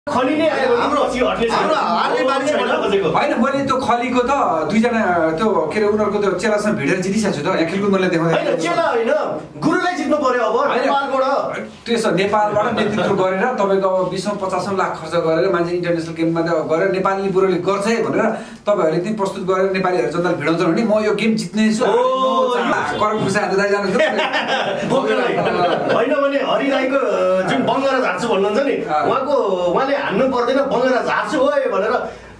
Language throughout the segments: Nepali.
खली नै आयो हाम्रो पछि हट्ने छ हाम्रो हार्ने बानी छैन खोजेको हैन मैले त्यो खलीको त दुई जना त्यो के रे उनीहरुको त्यो चेलासँग भिडेर जितिसकेको छु त यहाँ खेलकुद मैले देखाउँदै हैन चेला हैन गुरुलाई जित्नु पर्यो अब नेपालबाट त्यसो नेपालबाट नेतृत्व गरेर तपाईको अब 20-50 लाख खर्च गरेर मान्छे इन्टरनेशनल गेममा त गरेर नेपाली बुढोले गर्छ है भनेर तपाईहरुले त्यही प्रस्तुत गरेर नेपालीहरु जनताले भिडाउँछ भने म यो गेम जित्ने छु करम खुसा हाल्दै जानु हैन भने हरि राईको जुन बङ्गरा झार्छु भन्नुहुन्छ नि उहाँले हान्नु पर्दैन बङ्गरा झार्छु ओए भनेर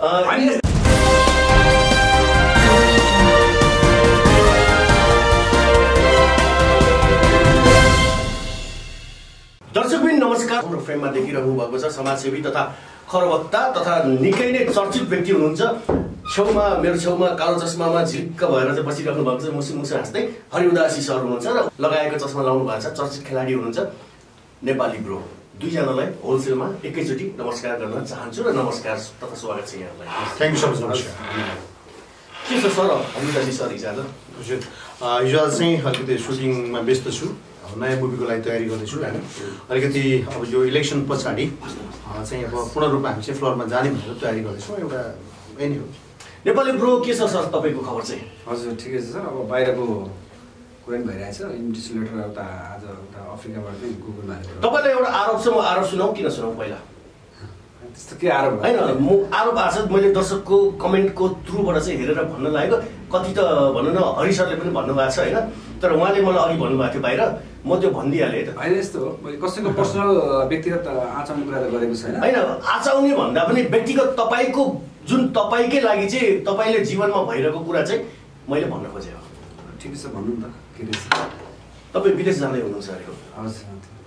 दर्शकबिन नमस्कार हाम्रो फ्रेममा देखिरहनु भएको छ समाजसेवी तथा खरवक्ता तथा निकै नै चर्चित व्यक्ति हुनुहुन्छ छेउमा मेरो छेउमा कालो चस्मामा झिक्क भएर चाहिँ बसिराख्नु भएको छ मुसु मुसु हाँस्दै हरि उदासी सर हुनुहुन्छ र लगाएको चस्मा लाउनु भएको छ चर्चित खेलाडी हुनुहुन्छ नेपाली ब्रो दुईजनालाई होलसेलमा एकैचोटि नमस्कार गर्न चाहन्छु र नमस्कार तथा स्वागत छ यहाँलाई थ्यांक यू सो मच नमस्कार के छ सर हरि उदासी सर हिजो हिजो चाहिँ अलिकति सुटिङमा व्यस्त छु नयाँ मुभीको लागि तयारी गर्दैछु हैन अलिकति अब यो इलेक्सन पछाडि चाहिँ अब पूर्ण रूपमा हामी चाहिँ फ्लोरमा जाने भनेर तयारी गर्दैछौँ एउटा एनी हो नेपाली ब्रो के छ सर तपाईको खबर चाहिँ हजुर ठिकै छ सर अब बाहिरको कुरान भइरहेछ इन्भिटेसन लेटर उता आज उता अफ्रिकाबाट चाहिँ गुगलमा तपाईलाई एउटा आरोप छ म आरोप सुनाऊ किन सुनाऊ पहिला त्यस्तो के आरोप हैन म आरोप आछ मैले दर्शकको कमेन्टको थ्रुबाट चाहिँ हेरेर भन्न लागेको कति त भन्नु न हरि सरले पनि भन्नु भएको छ हैन तर उहाँले मलाई अघि भन्नुभएको थियो बाहिर म त्यो भनिदिइहालेँ है त हैन यस्तो हो मैले कसैको पर्सनल व्यक्तिगत आचाउने कुरा त गरेको छैन हैन आचाउने भन्दा पनि व्यक्तिगत तपाईको जुन तपाईकै लागि चाहिँ तपाईले जीवनमा भइरहेको कुरा चाहिँ मैले भन्न खोजेँ हो ठिकै छ भन्नु न त के रहेछ तपाई विदेश जाँदै हुनुहुन्छ अरेको हजुर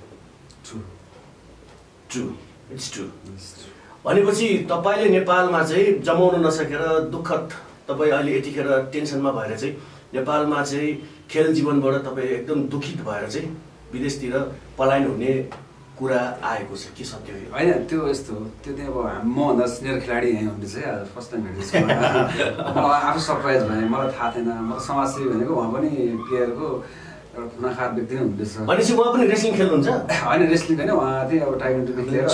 ट्रु इट्स ट्रु भनेपछि तपाईले नेपालमा चाहिँ जमाउन नसकेर दुःखद तपाई अहिले यतिखेर टेन्सनमा भएर चाहिँ नेपालमा चाहिँ खेल जीवनबाट तपाई एकदम दुखित भएर चाहिँ विदेशतिर पलायन हुने कुरा आएको छ के सत्य हो हैन त्यो यस्तो हो त्यो चाहिँ अब म भन्दा सिनियर खेलाडी यहाँ हुँदैछ आज फर्स्ट टाइम भेटेछु मलाई आफू सरप्राइज भएँ मलाई थाहा थिएन म समाजसेवी भनेको उहाँ पनि प्लेयरको एउटा खुनाखार व्यक्ति नै हुँदैछ भनेपछि उहाँ पनि रेस्लिङ खेल्नुहुन्छ हैन रेस्लिङ हैन उहाँ चाहिँ अब टाइगरदेखि लिएर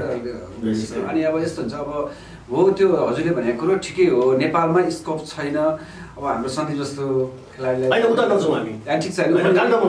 अनि अब यस्तो हुन्छ अब हो त्यो हजुरले भनेको कुरो ठिकै हो नेपालमा स्कोप छैन अब हाम्रो सन्दीप जस्तो खेलाडीलाई हैन उता नजाउँ हामी ठिक छ हैन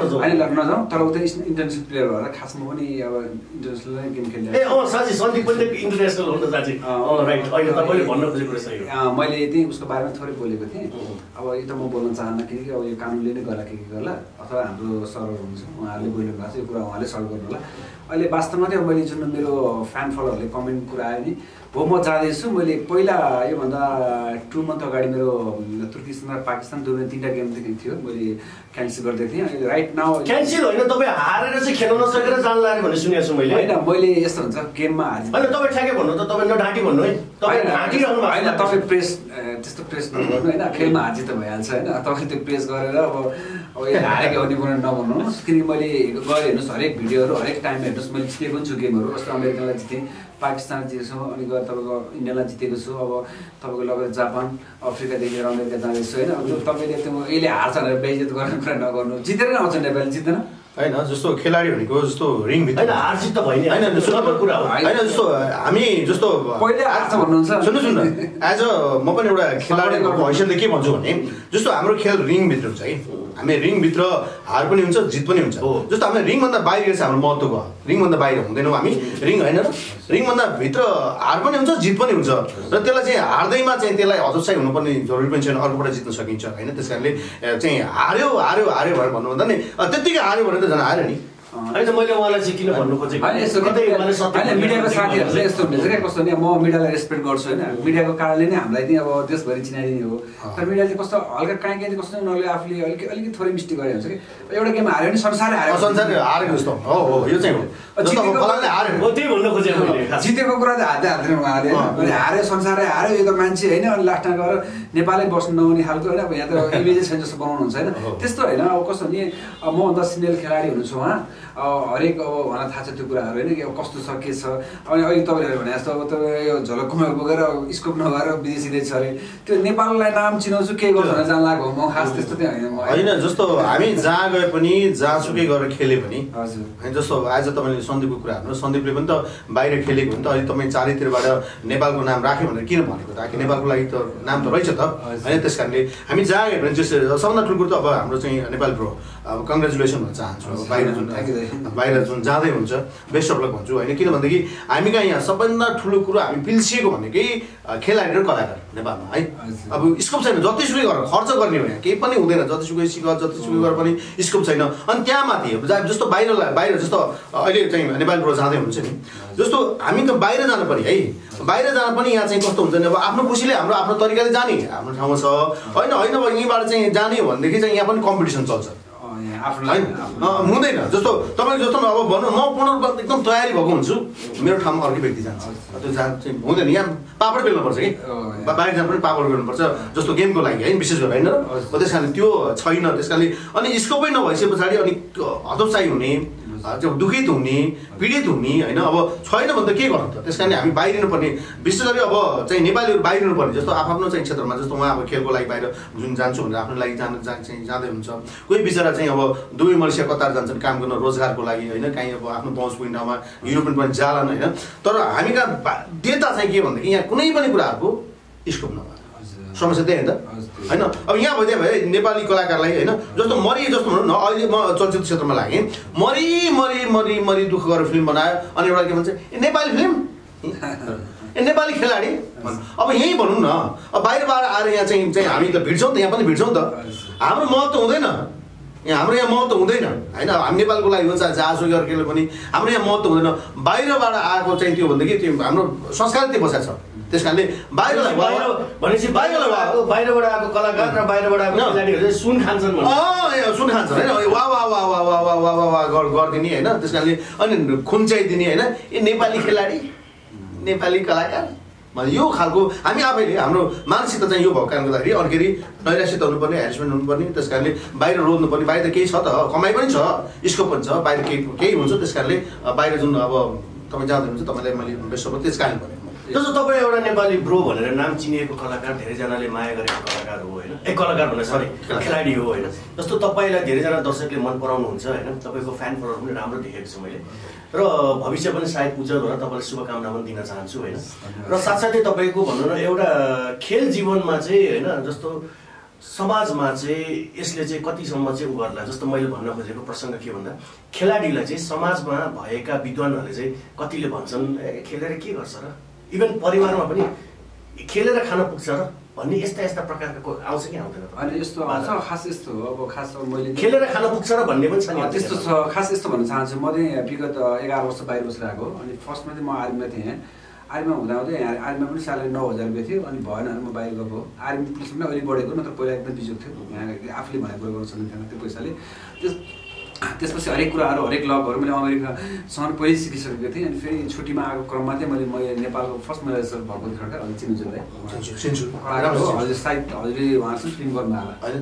नजाउँ तर उता इन्टरनेसनल प्लेयर भएर खासमा पनि अब इन्टरनेसनल गेम खेल्ने ए सच्चै सन्दीप पनि इन्टरनेसनल हो त साँच्चै राइट अहिले तपाईले भन्न खोजेको रहेछ यो मैले त्यही उसको बारेमा थोरै बोलेको थिएँ अब यो त म बोल्न चाहन्न किनकि अब यो कानुनले नै गर्ला के गर्ला अथवा हाम्रो सरहरू हुनुहुन्छ उहाँहरूले बोल्नु भएको छ यो कुरा उहाँले सल्भ गर्नु होला अहिले वास्तवमा चाहिँ मैले जुन मेरो फ्यान फलोअरहरूले कमेन्ट कुरा आयो नि हो म जाँदैछु मैले पहिला योभन्दा 2 मन्थ अगाडि मेरो तुर्कीसँग पाकिस्तान दुवै 3टा गेम थियो मैले क्यान्सल गर्दै थिएँ अहिले राइट नाउ क्यान्सल होइन तपाईँ हारेर चाहिँ खेल्न नसकेर जान लाग्यो भन्ने सुनेको छु मैले होइन मैले यस्तो हुन्छ गेममा हार्नु होइन तपाईँ ठ्याक्कै भन्नु त तपाईँ नढाँटी भन्नु है तपाईँ ढाँटिरहनु भएको होइन तपाईँ प्रेस त्यस्तो प्रेस नगर्नु होइन खेलमा हार जित भइहाल्छ होइन तपाईँ त्यो प्रेस गरेर अब यो हारेको अनि पनि नभन्नुहोस् किनकि मैले गएर हेर्नुहोस् हरेक भिडियोहरू हरेक टाइममा हेर्नुहोस् मैले जितेको छु गेमहरू जस्तो अमेरिकालाई जितेँ पाकिस्तान जितेको छु अनि गएर तपाईँको इन्डियालाई जितेको छु अब तपाईँको लगेर जापान अफ्रिकादेखि लिएर अमेरिका जाँदैछु होइन अब तपाईँले त्यो यसले हार्छ भनेर बेइज्जत गर्ने कुरा नगर्नु जितेर नै आउँछ नेपाली जित्दैन हैन जस्तो खेलाडी भनेको जस्तो रिङ भित्र हैन हार जित त भइ नै हैन सुनको कुरा हो हैन जस्तो हामी जस्तो पहिले हार्छ भन्नुहुन्छ सुन्नु एज अ म पनि एउटा खेलाडीको हैसियतले के भन्छु भने जस्तो हाम्रो खेल रिङ भित्र हुन्छ है हामी रिङ भित्र हार पनि हुन्छ जित पनि हुन्छ जस्तो हामी रिङ भन्दा बाहिर छ हाम्रो महत्त्वको रिङ भन्दा बाहिर हुँदैनौँ हामी रिङ हैन रिङ भन्दा भित्र हार पनि हुन्छ जित पनि हुन्छ र त्यसलाई चाहिँ हार्दैमा चाहिँ त्यसलाई हतोत्साही हुनुपर्ने जरुरी पनि छैन अर्कोबाट जित्न सकिन्छ हैन त्यसकारणले चाहिँ हार्यो भनेर भन्नुभन्दा नि त्यतिकै हार्यो भने त झन् हार्यो नि हैन मैले उहाँलाई चाहिँ किन भन्नु खोजेको हैन यस्तो कतै हैन मिडियाको साथीहरुले यस्तो हुन्छ के कस्तो नि म मिडियालाई रेस्पेक्ट गर्छु हैन मिडियाको कारणले नै हामीलाई चाहिँ अब देशभरि चिनाइदिने हो तर मिडियाले चाहिँ कस्तो हल्का काहीँ चाहिँ कस्तो उनीहरूले आफूले अलिकति थोरै मिस्टेक गरे हुन्छ कि एउटा गेम हार्यो भने संसारै हार्यो हारेको जस्तो हो यो चाहिँ हो जस्तो फलानले हार्यो हो त्यही भन्न खोजेको मैले जितेको कुरा त हार्दैन उहाँले हैन हार्यो संसारै हार्यो यो त मान्छे हैन अनि लास्टमा गएर नेपालै बस्नु नहुने खालको हैन अब यहाँ त इमेजै छैन जस्तो बनाउनुहुन्छ हैन त्यस्तो हैन अब कस्तो नि म भन्दा सिनियर खेलाडी हुनुहुन्छ उहाँ हरेक अब उहाँलाई थाहा छ त्यो कुराहरू होइन कि अब कस्तो छ के छ अनि अहिले तपाईँले भने जस्तो अब तपाईँ यो झलकमा गएर स्कोप नभएर विदेशी छ अरे त्यो नेपाललाई नाम चिनाउँछु के गर्छ भनेर जान लाग्यो म खास त्यस्तो चाहिँ होइन जस्तो हामी जहाँ गए पनि जहाँसुकै गएर खेले पनि हजुर होइन जस्तो आज तपाईँले सन्दीपको कुरा हाल्नु सन्दीपले पनि त बाहिर खेलेको हो नि त अहिले तपाईँ चारैतिरबाट नेपालको नाम राख्यो भनेर किन भनेको त आखिर नेपालको लागि त नाम त रहेछ त होइन त्यस कारणले हामी जहाँ गए पनि सबभन्दा ठुलो कुरो त अब हाम्रो चाहिँ नेपाल प्रो अब कङ्ग्रेचुलेसन भन्न चाहन्छु अब बाहिर जुन जाँदै हुन्छ बेस्ट अफ लक भन्छु होइन किनभनेदेखि हामी कहाँ यहाँ सबभन्दा ठुलो कुरो हामी पिल्सिएको भनेकै खेलाडी र कलाकार नेपालमा है अब स्कोप छैन जतिसुकै गरेर खर्च गर्ने हो यहाँ केही पनि हुँदैन जतिसुकै सिक जतिसुकै गरेर पनि स्कोप छैन अनि त्यहाँ माथि जस्तो बाहिर जस्तो अहिले चाहिँ नेपाल प्रो जाँदै हुन्छ नि जस्तो हामी त बाहिर जानु पर्यो है बाहिर जान पनि यहाँ चाहिँ कस्तो हुन्छ नि अब आफ्नो खुसीले हाम्रो आफ्नो तरिकाले जाने हाम्रो ठाउँमा छ होइन होइन अब यहीँबाट चाहिँ जाने हो भनेदेखि चाहिँ यहाँ पनि कम्पिटिसन चल्छ हुँदैन जस्तो तपाईँ जस्तो अब भनौँ म पूर्ण एकदम तयारी भएको हुन्छु मेरो ठाउँमा अर्कै व्यक्ति जान्छ त्यो चाहिँ हुँदैन यहाँ पापड बेल्नुपर्छ कि बाहिर जानु पनि पापड बेल्नुपर्छ जस्तो गेमको लागि है विशेष गरेर होइन र त्यस कारणले त्यो छैन त्यस कारणले अनि स्कोपै नभइसके पछाडि अनि हतोत्साही हुने दुखित हुने पीडित हुने होइन अब छैन भने त के गर्नु त त्यस कारणले हामी बाहिरिनु पर्ने विशेष गरी अब चाहिँ नेपालीहरू बाहिरिनु पर्ने जस्तो आफ्नो चाहिँ क्षेत्रमा जस्तो उहाँ अब खेलको लागि बाहिर जुन जान्छु भनेर आफ्नो लागि चाहिँ जाँदै हुन्छ कोही बिचरा चाहिँ अब दुबई मलेसिया कतार जान्छन् काम गर्न रोजगारको लागि होइन काहीँ अब आफ्नो पहुँच पुग्ने ठाउँमा युरोपियन पनि जालान् होइन तर हामी कहाँ देता चाहिँ के भनेदेखि यहाँ कुनै पनि कुराहरूको स्कोप नभएर समस्या त्यही हो त होइन अब यहाँ भइदियो भए नेपाली कलाकारलाई होइन जस्तो मरि जस्तो भनौँ न अहिले म चलचित्र क्षेत्रमा लागेँ मरि दुःख गरेर फिल्म बनायो अनि एउटा के भन्छ नेपाली फिल्म नेपाली खेलाडी अब यहीँ भनौँ न अब बाहिरबाट आएर यहाँ चाहिँ हामी त भिड्छौँ त यहाँ पनि भिड्छौँ त हाम्रो महत्त्व हुँदैन हाम्रो यहाँ महत्त्व हुँदैन होइन हामी नेपालको लागि हो चाहे जहाँसुकै अर्केले पनि हाम्रो यहाँ महत्त्व हुँदैन बाहिरबाट आएको चाहिँ त्यो भनेदेखि त्यो हाम्रो संस्कार त्यो बसेको छ त्यस कारणले भनेपछि बाहिरबाट आएको कलाकार र बाहिरबाट आएको खेलाडीहरू सुन खान्छन् सुन खान्छन् होइन वा वा वा वा वा वा वा वा वा गरिदिने होइन त्यस कारणले अनि खुन्चाइदिने होइन ए नेपाली खेलाडी नेपाली कलाकार यो खालको हामी आफैले हाम्रो मानसिकता चाहिँ यो भएको कारणले गर्दाखेरि अलिकति नैराश्यता हुनुपर्ने हेरेसमेन्ट हुनुपर्ने त्यस कारणले बाहिर रोज्नुपर्ने बाहिर त केही छ त कमाइ पनि छ स्कोप पनि छ बाहिर केही हुन्छ त्यस कारणले बाहिर जुन अब तपाईँ जाँदै हुन्छ तपाईँलाई मैले बेस्ट अफ त्यस कारण भने जस्तो तपाईँ एउटा नेपाली ब्रो भनेर नाम चिनिएको कलाकार धेरैजनाले माया गरेको कलाकार हो होइन कलाकार भने सरी खेलाडी हो होइन जस्तो तपाईँलाई धेरैजना दर्शकले मन पराउनुहुन्छ होइन तपाईँको फ्यान फलोवर पनि राम्रो देखेको छु मैले र भविष्य पनि सायद उज्जवल होला तपाईँलाई शुभकामना पनि दिन चाहन्छु होइन र साथसाथै तपाईँको भनौँ न एउटा खेल जीवनमा चाहिँ होइन जस्तो समाजमा चाहिँ यसले चाहिँ कतिसम्म चाहिँ उ गर्ला जस्तो मैले भन्न खोजेको प्रसङ्ग के भन्दा खेलाडीलाई चाहिँ समाजमा भएका विद्वानहरूले चाहिँ कतिले भन्छन् खेलेर के गर्छ र इभन परिवारमा पनि खेलेर खान पुग्छ र भन्ने यस्ता प्रकारको आउँछ कि आउँदैन अनि यस्तो आउँछ खास यस्तो हो अब खास मैले खेलेर खान पुग्छ र भन्ने पनि छ नि त्यस्तो छ खास यस्तो भन्न चाहन्छु म चाहिँ विगत 11 वर्ष बाहिर बसेर आएको अनि फर्स्टमा चाहिँ म आर्मीमा थिएँ आर्मीमा हुँदाहुँदै आर्मीमा पनि स्यालेरी 9,000 रुपियाँ थियो अनि भएन म बाहिर गएको आर्मी पुलिसमा पनि अहिले बढेको नत्र पहिला एकदम बिजोग थियो यहाँ आफूले भनेको कुरा गर्न सकिन्थेन त्यो पैसाले त्यसपछि हरेक कुराहरू हरेक लगहरू मैले अमेरिकासँग पहिले सिकिसकेको थिएँ अनि फेरि छुट्टीमा आएको क्रममा चाहिँ मैले नेपालको फर्स्ट म्यानेजर भएको खड्का हजुर चिन्छु हजुर सायद हजुरले उहाँसँग फिल्म गर्नु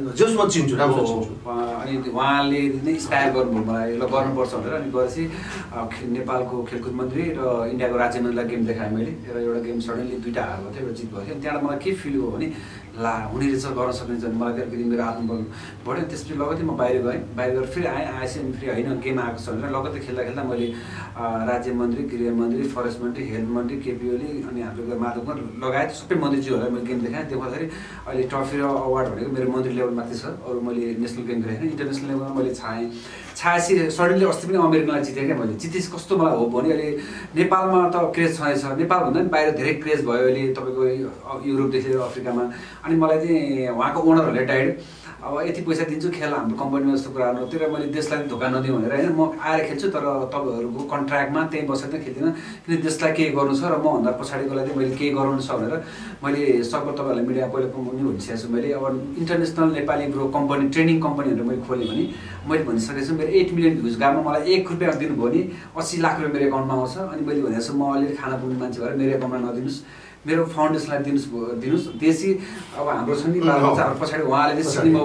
अनि उहाँले नै इन्स्पायर गर्नुभयो मलाई ल गर्नुपर्छ भनेर अनि गएपछि नेपालको खेलकुद मन्त्री र इन्डियाको राज्य मन्त्रीलाई गेम देखाएँ मैले र एउटा गेम सडनली 2टा हार भएको थियो एउटा जित भएको थियो त्यहाँबाट मलाई के फिल हो भने ला हुने रहेछ गर्न सकिन्छ भने मलाई अलिकति मेरो आत्मबल बढ्यो त्यसपछि लगतै म बाहिर गएँ बाहिर गएर फेरि आएपछि अनि फेरि होइन गेम आएको छ भनेर लगतै खेल्दा मैले राज्य मन्त्री गृहमन्त्री फरेस्ट मन्त्री हेल्थ मन्त्री केपी ओली अनि हाम्रो माधव लगायत सबै मन्त्रीज्यूहरूलाई मैले गेम देखाएँ त्यो गर्दाखेरि अहिले ट्रफी र अवार्ड भनेको मेरो मन्त्री लेभल माथि छ अरू मैले नेसनल गेम देखाएँ इन्टरनेसनल लेभलमा मैले छाएपछि सडनली अस्ति पनि अमेरिकालाई जितेँ क्या मैले जितेपछि कस्तो मलाई हो भने अहिले नेपालमा त क्रेज छँदैछ नेपालभन्दा पनि बाहिर धेरै क्रेज भयो अहिले तपाईँको युरोपदेखि लिएर अफ्रिकामा अनि मलाई चाहिँ उहाँको ओनरहरूले डाइड अब यति पैसा दिन्छु खेल हाम्रो कम्पनीमा जस्तो कुराहरू त्यो मैले देशलाई धोका नदिउँ भनेर होइन म आएर खेल्छु तर तपाईँहरूको कन्ट्र्याक्टमा त्यहीँ बसेर चाहिँ खेल्दिनँ किन देशलाई केही गर्नु छ र मभन्दा पछाडिकोलाई चाहिँ मैले केही गराउनु छ भनेर मैले सकभर तपाईँहरूलाई मिडिया पहिला पनि भनिसकेको छु मैले अब international Nepali bro company training कम्पनीहरू मैले खोलेँ भने मैले भनिसकेको छु मेरो 8 मिलियन भ्युज गामा मलाई 1 रुपियाँ दिनुभयो भने 80 लाख रुपियाँ मेरो एकाउन्टमा आउँछ अनि मैले भनेको छु म अलिअलि खाना पुग्ने मान्छे भएर मेरो एकाउन्टमा नदिनुहोस् मेरो फाउन्डेसनलाई दिनुहोस् देशी अब हाम्रो छ नि बालबच्चाहरू पछाडि उहाँले सिक्ने मौका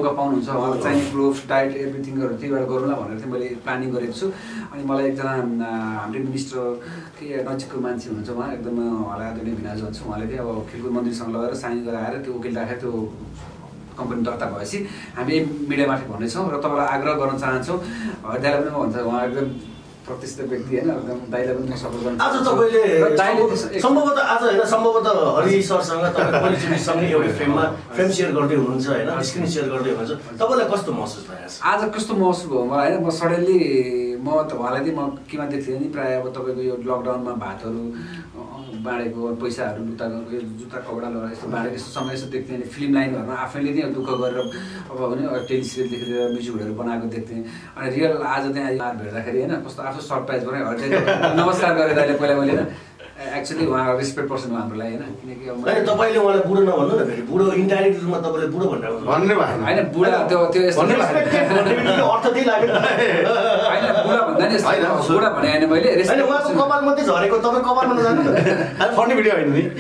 मौका पाउनुहुन्छ उहाँलाई चाहिने क्लोथ्स डाइट एभ्रिथिङहरू त्यहीबाट गरौँला भनेर चाहिँ मैले प्लानिङ गरेको छु। अनि मलाई एकजना हाम्रो मिनिस्टर के नजिकको मान्छे हुनुहुन्छ उहाँ एकदम उहाँलाई आदरणीय भिनाजु हुन्छ, उहाँले चाहिँ अब खेलकुद मन्त्रीसँग लगेर साइन गराएर त्यो वकिल राखेर त्यो कम्पनी दर्ता भएपछि हामी मिडियामाथि भन्नेछौँ र तपाईँलाई आग्रह गर्न चाहन्छौँ। दाइलाई पनि म भन्छ उहाँ एकदम प्रतिष्ठित व्यक्ति होइन, एकदम दाइलाई पनि सपोर्ट गर्नु। आज तपाईँले सम्भवतः आज होइन सम्भवतः हरि सरसँग तपाईँ परिचितसँग एउटा फ्रेम सेयर गर्दै हुनुहुन्छ होइन, स्क्रिन सेयर गर्दै हुनुहुन्छ, तपाईँलाई कस्तो महसुस भइरहेको छ? आज कस्तो महसुस भयो मलाई होइन, म सडनली म त उहाँलाई चाहिँ म केमा देख्थेँ नि प्रायः अब तपाईँको यो लकडाउनमा भातहरू बाँडेको पैसाहरू जुत्ता कपडा लगाएर यस्तो बाँडेको यस्तो समय यस्तो देख्थेँ। अनि फिल्म लाइनहरूमा आफैले नै दुःख गरेर अब भने टेलिसिरियलदेखि लिएर म्युजिक भिडियोहरू बनाएको देख्थेँ। अनि रियल आज त्यहाँ भेट्दाखेरि होइन कस्तो आफू सरप्राइज बनाएँ, नमस्कार गरेँ दाइले पहिला मैले होइन। एक्चुअली उहाँ रेस्पेक्ट पर्सन हो हाम्रो लागि होइन, किनकि तपाईँले उहाँलाई बुढो नभन्नु न, फेरि बुढो इन्डाइरेक्ट रूपमा तपाईँले बुढो भनेर भन्ने भएन होइन। बुढा त्यो यस्तो अर्थ त्यही लाग्यो होइन, बुढा भन्दा नि बुढा भने होइन मैले उहाँको कपाल मात्रै झरेको, तपाईँ कपालमा नजानु फर्ने भिडियो होइन नि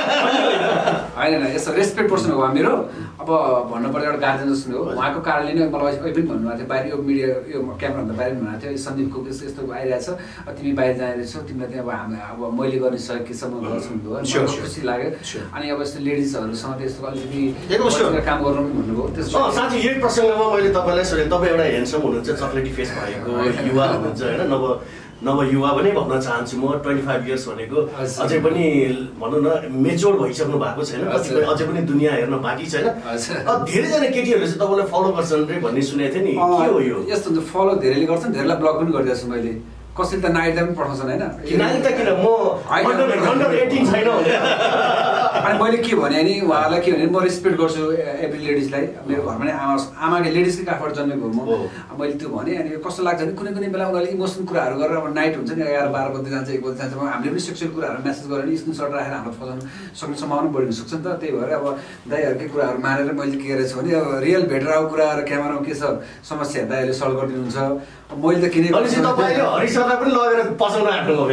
होइन यस्तो रेस्पेक्ट पर्सन हो उहाँ मेरो। अब भन्नुपर्दा एउटा गार्जेन जस्तो हो, उहाँको कारणले नै मलाई अहिले पनि भन्नुभएको थियो बाहिर यो मिडिया यो क्यामेराभन्दा बाहिर भन्नुभएको थियो सन्दीपको यस्तो आइरहेछ तिमी बाहिर जाँदैछौ, तिमीलाई चाहिँ अब हामी अब मैले गर्ने सहयोग के छ म गर्छु भन्नुभयो, खुसी लाग्यो। अनि अब यस्तो लेडिजहरूसँग त्यस्तो अलिकति काम गर्नु पनि भन्नुभयो। त्यसमा साँच्चै यही प्रसङ्गमा मैले तपाईँलाई सोधेँ, तपाईँ एउटा ह्यान्डसम हुनुहुन्छ, चक्लेटी फेस भएको युवा हुनुहुन्छ होइन, नवयुवा पनि भन्न चाहन्छु म। 25 इयर्स भनेको अझै पनि भनौँ न मेच्योर भइसक्नु भएको छैन, कतिपय अझै पनि दुनियाँ हेर्न बाँकी छैन। धेरैजना केटीहरूले चाहिँ तपाईँलाई फलो गर्छन् रे भन्ने सुनेको थिएँ नि, के हो यो? यस्तो हुन्छ फलो धेरैले गर्छन्, धेरैलाई ब्लक पनि गरिदिएको छु मैले। कसैले त नाइट पनि पठाउँछन् होइन, नाइट त किन म अन्डर 18 छैन भने। अनि मैले के भने नि उहाँलाई के भने म रेस्पेक्ट गर्छु एभ्री लेडिजलाई। मेरो घरमा नै आमाको लेडिजकै काखबाट जन्मेको म, मैले त्यो भने। अनि कस्तो लाग्छ भने कुनै कुनै बेला उनीहरूले इमोसनल कुराहरू गरेर अब नाइट हुन्छ नि 11-12 बजी जान्छ 1 बजी जान्छ, हामीले पनि सेक्सुअल कुराहरू मेसेज गरेर स्क्रिनसट राखेर हाम्रो फसाउनु सक्ने सम्भावना बढ्न सक्छ नि त। त्यही भएर अब दाइहरूकै कुराहरू मानेर मैले के गरेको छु भने अब रियल भेटेर आएको कुराहरू क्यामेरामा के छ समस्या दाइहरूले सल्भ गरिदिनुहुन्छ। मैले त किनेको तपाईँले हरि सरलाई पनि लगेर पचाउन आँट्नुभयो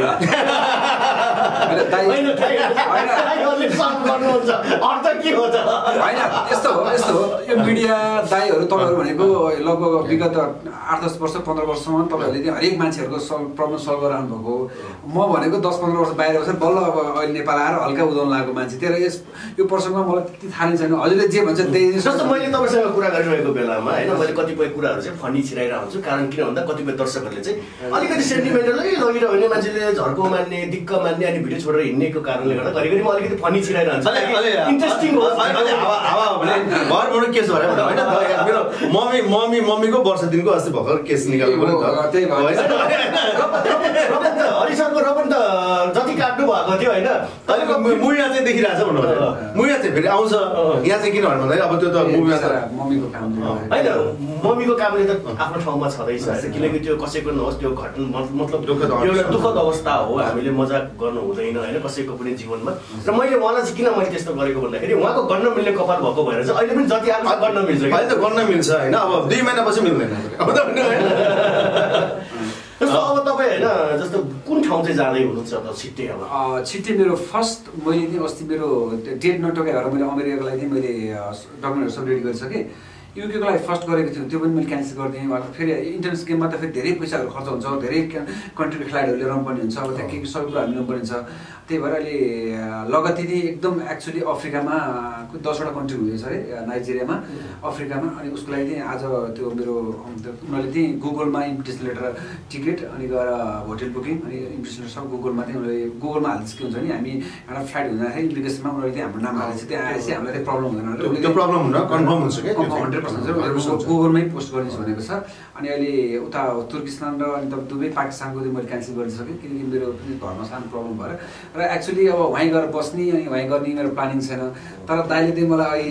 अर्थ के हो त? होइन यस्तो हो यो मिडिया दाइहरू तपाईँहरू भनेको लगभग विगत 8-10 वर्ष 15 वर्षसम्म तपाईँहरूले चाहिँ हरेक मान्छेहरूको प्रब्लम सल्भ गराउनु भएको। म भनेको 10-15 वर्ष बाहिर बसेर बल्ल अब अहिले नेपाल आएर हल्का उदाउनु लागेको मान्छे। त्यही यो प्रसङ्गमा मलाई त्यति थाहा नै छैन, हजुरले जे भन्छ त्यही जस्तो मैले तपाईँसँग कुरा गरिरहेको बेलामा होइन मैले कतिपय कुराहरू चाहिँ फनी छिराइरहेको हुन्छु। कारण किन भन्दा कतिपय दर्शकहरूले चाहिँ अलिकति सेन्टिमेन्टलै लगिरह्यो भने मान्छेले झर्को मान्ने दिक्क मान्ने अनि भिडियो छोडेर हिँड्नेको कारणले गर्दा घरिघरि म अलिकति फनी छिराइरहन्छ, इन्ट्रेस्टिङ हो। घरबाट केस भएर मेरो मम्मीको वर्ष दिनको अस्ति भर्खर केस निकाल्नु हरि सरको र पनि त जति काट्नु भएको थियो होइन, मुया चाहिँ देखिरहेको छ भन्नु मुया चाहिँ फेरि आउँछ यहाँ चाहिँ किन भन्दाखेरि अब त्यो त मुभीमा त मम्मीको काम होइन, मम्मीको कामले त आफ्नो ठाउँमा छँदैछ किनकि त्यो कसैको नहोस् त्यो घटना मतलब एउटा दुःखद अवस्था हो, हामीले मजाक गर्नु हुँदैन होइन कसैको पनि जीवनमा। र मैले उहाँलाई चाहिँ किन मैले त्यस्तो गरेको भन्दाखेरि उहाँको गर्न मिल्ने कपाल भएको भएर चाहिँ अहिले पनि जति आएको गर्न मिल्छ, अहिले त गर्न मिल्छ होइन, अब 2 महिनापछि मिल्दैन जस्तो अब तपाईँ होइन जस्तो कुन ठाउँ चाहिँ जाँदै हुनुहुन्छ त छिट्टै? अब छिट्टै मेरो फर्स्ट मैले चाहिँ अस्ति मेरो डेट नटोकेर मैले अमेरिकाको लागि चाहिँ मैले डकुमेन्टहरू सब रेडी गरिसकेँ। युकेको लागि फर्स्ट गरेको थियो त्यो पनि मैले क्यान्सल गरिदिएँ। फेरि इन्टरनेसनल गेममा त फेरि धेरै पैसाहरू खर्च हुन्छ, धेरै कन्ट्रीको खेलाडीहरू लिएर पनि हुन्छ, अब त्यहाँ के सबै कुराहरू लिनु पर्ने छ। त्यही भएर अहिले लगत्ती नै एकदम एक्चुअली अफ्रिकामा 10वटा कन्ट्री हुँदैछ अरे नाइजेरियामा अफ्रिकामा। अनि उसको लागि चाहिँ आज त्यो मेरो उनीहरूले चाहिँ गुगलमा इन्भिटेसन लेटर टिकट अनि गएर होटेल बुकिङ अनि इन्भिटेसन लेटर सब गुगलमा चाहिँ उनीहरूले गुगलमा हाल्छ के हुन्छ नि हामी एउटा फ्लाइट हुँदाखेरि इन्भिटेसनमा उनीहरूले चाहिँ हाम्रो नाम हालेपछि त्यहाँ आएपछि हामीलाई चाहिँ प्रब्लम हुँदैन, त्यो प्रब्लम हुन कन्फर्म हुन्छ कि 100% गुगलमै पोस्ट गरिदिन्छु भनेको छ। अनि अहिले उता तुर्किस्तान र अनि दुबई पाकिस्तानको चाहिँ मैले क्यान्सल गरिसकेँ किनकि मेरो घरमा सानो प्रब्लम भएर। र एक्चुअली अब वहीँ गएर बस्ने अनि वहीँ गर्ने मेरो प्लानिङ छैन। तर दाइले चाहिँ मलाई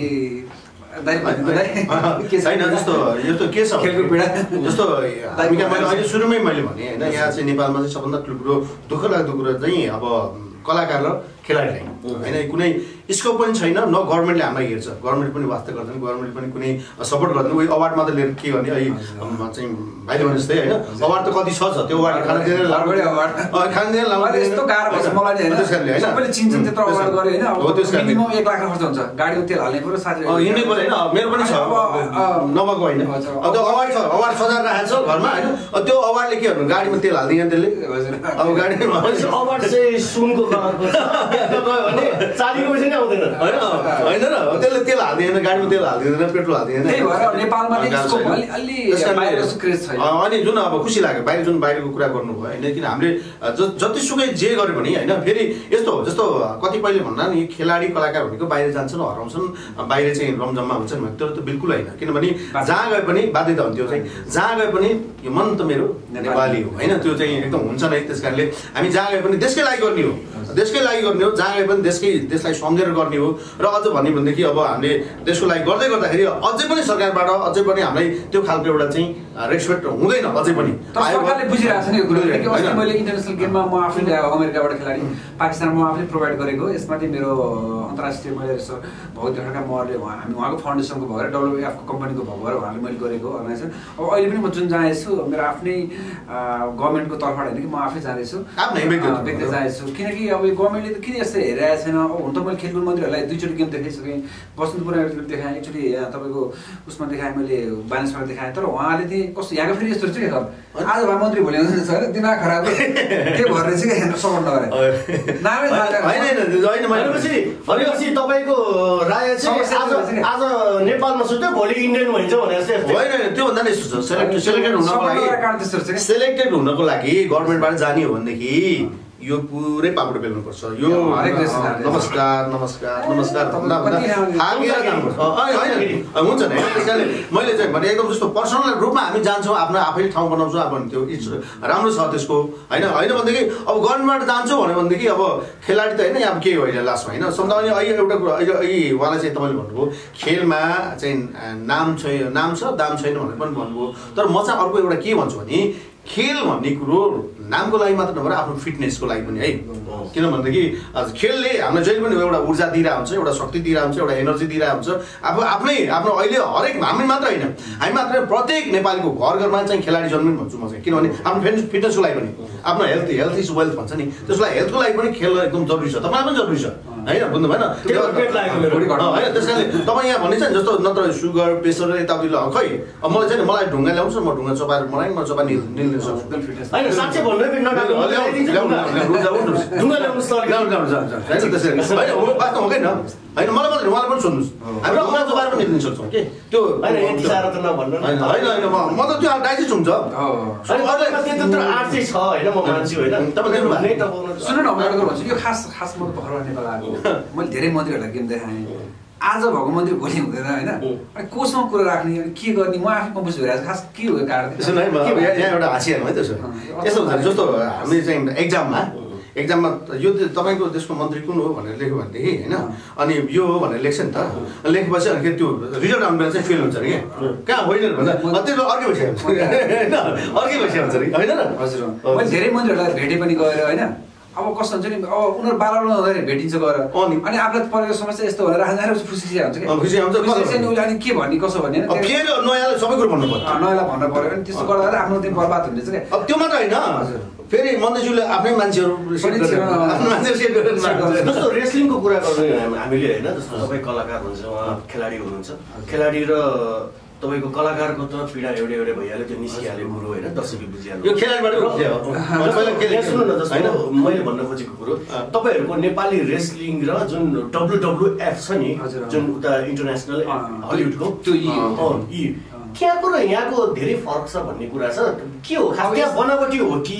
छैन जस्तो यो त के छ खेलको पीडा जस्तो हामीले अहिले सुरुमै मैले भने होइन यहाँ चाहिँ नेपालमा चाहिँ सबभन्दा ठुलो दुःख लाग्दो कुरा चाहिँ अब कलाकार र खेलाडीलाई होइन कुनै स्कोप पनि छैन न गभर्मेन्टले हामीलाई हेर्छ गभर्मेन्ट पनि वास्ता गर्दैन गभर्मेन्ट पनि कुनै सपोर्ट गर्दैन उयो अवार्ड मात्र लिएर के गर्ने चाहिँ भाइले भने जस्तै होइन अवार्ड त कति छ त्यो अवार्ड खान दिएर खान दिएर यस्तो गाह्रो भन्छ मलाई होइन सबैले चिन्छन् त्यत्रो अवार्ड गरे होइन हो त्यसले मिनिमम 1 लाख खर्च हुन्छ गाडीको तेल हाल्ने पर्यो साथै हिँड्नै पर्यो होइन मेरो पनि छ नभएको होइन त्यो अवार्ड छ अवार्ड सजाएर राखेको छ घरमा होइन त्यो अवार्डले के गर्नु गाडीमा तेल हाल्दिएन त्यसले अब गाडीमा अवार्ड चाहिँ सुनको कलरको भने चाँदीको पैसा नै आउँदैन होइन र त्यसले तेल हाल्दिएन गाडीमा तेल हाल्दिँदैन पेट्रोल हाल्दिँदैन त्यही भएर नेपालमा अलि बाहिरको क्रेज छैन अनि जुन अब खुसी लाग्यो बाहिर जुन बाहिरको कुरा गर्नुभयो होइन किन हामीले जतिसुकै जे गरे पनि होइन फेरि यस्तो जस्तो कतिपयले भन्दा नि खेलाडी कलाकार भनेको बाहिर जान्छन् हराउँछन् बाहिर चाहिँ रमझममा हुन्छन् भने त्यो त बिल्कुल होइन किनभने जहाँ गए पनि बाध्यता हुन्थ्यो चाहिँ जहाँ गए पनि यो मन त मेरो नेपाली हो होइन त्यो चाहिँ एकदम हुन्छ नै त्यस कारणले हामी जहाँ गए पनि देशकै लागि गर्ने हो देशकै लागि गर्ने हो जहाँ गए पनि देशलाई सम्झेर गर्ने हो र अझ भन्यो भनेदेखि अब हामीले देशको लागि गर्दै गर्दाखेरि अझै पनि सरकारबाट अझै पनि हामीलाई त्यो खालको एउटा चाहिँ रेस्पेक्ट हुँदैन अझै पनि सरकारले बुझिरहेको छ नि यो कुरो किनकि मैले इन्टरनेसनल गेममा म आफैले अमेरिकाबाट खेलाडी पाकिस्तानमा म आफैले प्रोभाइड गरेको यसमा चाहिँ मेरो अन्तर्राष्ट्रिय मैले बहुत घटका महरूले हामी उहाँको फाउन्डेसनको भएर डब्लुएफको कम्पनीको भएर उहाँले मैले गरेको अर्गनाइजेसन अब अहिले पनि म जुन जाँदैछु मेरो आफ्नै गभर्मेन्टको तर्फबाट होइन कि म आफै जाँदैछु व्यक्ति जाँदैछु किनकि अब यो गभर्मेन्टले त किन यस्तो हेरिरहेको छैन अब हुन त मैले खेलकुद मन्त्रीहरूलाई 2 चोटि गेम देखाइसकेँ बसन्तपुरमा एउटा देखाएँ एकचोटि तपाईँको उसमा देखाएँ मैले बानेश्वरमा देखाएँ तर उहाँले चाहिँ कस्तो यहाँको फेरि यस्तो रहेछ क्या आज भए मन्त्री भोलि आउँछ सर दिमाग खराब त्यो भएर चाहिँ हेर्नु सपोर्ट नगरे भनेपछि तपाईँको राय चाहिँ आज नेपालमा सुत्यो भोलि इन्डियन भइन्छ भनेर चाहिँ होइन त्योभन्दा नि यस्तो छ सेलेक्टेड हुनको लागि गभर्मेन्टबाट जाने हो भनेदेखि यो पुरै पापड बेल्नुपर्छ यो नमस्कार नमस्कार नमस्कार भन्दा हुन्छ नि त्यसैले मैले चाहिँ भने एकदम जस्तो पर्सनल रूपमा हामी जान्छौँ आफ्नो आफैले ठाउँ बनाउँछौँ अब त्यो राम्रो छ त्यसको होइन होइन भनेदेखि अब गभर्मेन्टबाट जान्छौँ भन्यो भनेदेखि अब खेलाडी त होइन अब के हो अहिले लास्टमा होइन सम्झा अनि अहिले एउटा कुरा अहिले उहाँलाई चाहिँ तपाईँले भन्नुभयो खेलमा चाहिँ नाम छ दाम छैन भनेर पनि भन्नुभयो तर म चाहिँ अर्को एउटा के भन्छु भने खेल भन्ने कुरो नामको लागि मात्र नभएर आफ्नो फिटनेसको लागि पनि है किनभनेदेखि खेलले हामीलाई जहिले पनि एउटा ऊर्जा दिइरहेको हुन्छ एउटा शक्ति दिइरहेको हुन्छ एउटा एनर्जी दिइरहेको हुन्छ अब आफ्नो अहिले हरेक हामी मात्र होइन हामी मात्र प्रत्येक नेपालीको घर घरमा चाहिँ खेलाडी जन्मिनु भन्छु म चाहिँ किनभने आफ्नो फिटनेसको लागि पनि आफ्नो हेल्थ इज वेल्थ भन्छ नि त्यसको लागि हेल्थको लागि पनि खेल एकदम जरुरी छ तपाईँलाई पनि जरुरी छ होइन बुझ्नु भएन होइन त्यस कारणले तपाईँ यहाँ भनिन्छ नि जस्तो नत्र सुगर प्रेसर यताउति खै अब मलाई चाहिँ मलाई ढुङ्गा ल्याउँछ म ढुङ्गा चपाएर मलाई म चपा निल्न सक्छु होइन साँच्चै भन्नु होइन मलाई मात्रै उहाँलाई पनि सोध्नुहोस् हामी ढुङ्गा चपाएर पनि निल्न सक्छौँ कि त्यो होइन म त त्यो डाइजेस्ट हुन्छ सुन्नु न म एउटा भन्छु यो खास म भर्खर नेपाल आएको मैले धेरै मन्त्रीहरूलाई गेम देखाएँ आज भएको मन्त्री भोलि हुँदैन होइन अनि कोसँग कुरा राख्ने अनि के गर्ने म आफै कम्पोज भइरहेको खास के हो कारण सुन है यहाँ एउटा हाँसिहाल्नु है त्यसो यस्तो हुन्छ जस्तो हामीले चाहिँ एक्जाममा यो तपाईँको देशको मन्त्री कुन हो भनेर लेख्यो भनेदेखि होइन अनि यो हो भनेर लेख्छ नि त लेखेपछि अनि त्यो रिजल्ट आउनु बेला चाहिँ फेल हुन्छ अरे क्या कहाँ होइन भन्दा त्यो अर्कै भइसक्यो होइन अर्कै भइसक्यो हुन्छ अरे होइन र हजुर मैले धेरै मन्त्रीहरूलाई भेटे पनि गएर होइन अब कस्तो हुन्छ नि अब उनीहरू बाह्र भेटिन्छ गएर अनि आफूलाई परेको समस्या यस्तो भनेर राख्दाखेरि खुसी हुन्छ कि खुसी हुन्छ उसले अनि के भन्ने कसो भन्ने फेरि नयाँलाई सबै कुरो भन्नु पर्यो नयाँलाई भन्नु पर्यो अनि त्यस्तो गर्दा आफ्नो दिन बर्बाद हुँदैछ क्या अब त्यो मात्र होइन फेरि मन्त्रीज्यूले आफ्नै मान्छेहरू जस्तो रेस्लिङको कुरा गर्नु हामीले होइन जस्तो सबै कलाकार हुन्छ उहाँ खेलाडी हुनुहुन्छ खेलाडी र तपाईँको कलाकारको त पीडा एउटै भइहाल्यो त्यो निस्किहाल्यो कुरो होइन दर्शकले बुझिहाल्यो यो खेलाडीबाट सुन्नु न जस्तो मैले भन्न खोजेको कुरो तपाईँहरूको नेपाली रेस्लिङ र जुन WWF छ नि जुन उता इन्टरनेसनल हलिउडको त्यो त्यहाँको र यहाँको धेरै फरक छ भन्ने कुरा छ के हो खास त्यहाँ बनावटी हो कि